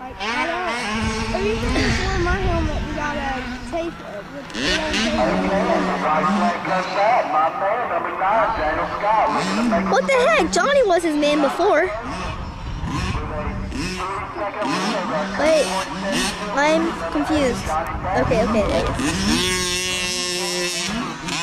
Like, I don't. Every time you wear my helmet, you gotta tape it. What the heck? Johnny was his name before. Wait, I'm confused. Okay, there it is.